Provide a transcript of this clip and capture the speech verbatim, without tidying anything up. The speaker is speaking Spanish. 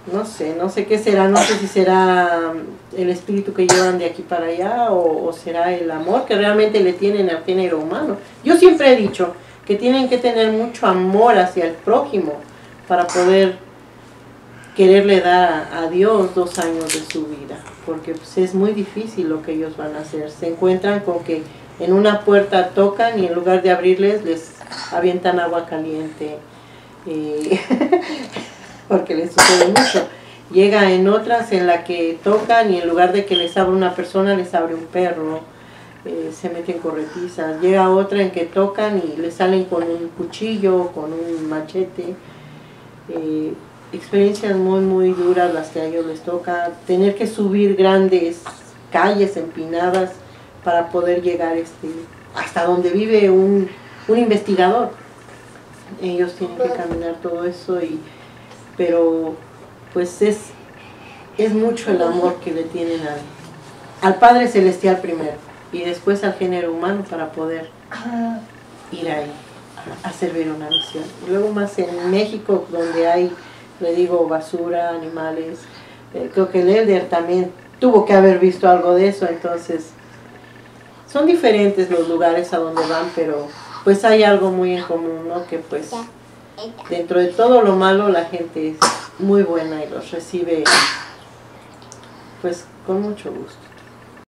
no sé, no sé qué será, no sé si será el espíritu que llevan de aquí para allá o, o será el amor que realmente le tienen al género humano. Yo siempre he dicho que tienen que tener mucho amor hacia el prójimo para poder quererle dar a, a Dios dos años de su vida, porque pues, es muy difícil lo que ellos van a hacer. Se encuentran con que en una puerta tocan y en lugar de abrirles les avientan agua caliente, eh, porque les sucede mucho. Llega en otras en la que tocan y en lugar de que les abra una persona les abre un perro, eh, se meten corretizas. Llega otra en que tocan y les salen con un cuchillo, con un machete. Eh, experiencias muy muy duras las que a ellos les toca, tener que subir grandes calles empinadas para poder llegar este, hasta donde vive un, un investigador. Ellos tienen que caminar todo eso, y, pero pues es, es mucho el amor que le tienen al, al Padre Celestial primero y después al género humano para poder ir ahí a servir una misión. Y luego más en México, donde hay, le digo, basura, animales, eh, creo que el Elder también tuvo que haber visto algo de eso. Entonces son diferentes los lugares a donde van, pero pues hay algo muy en común, ¿no? Que pues dentro de todo lo malo la gente es muy buena y los recibe pues con mucho gusto.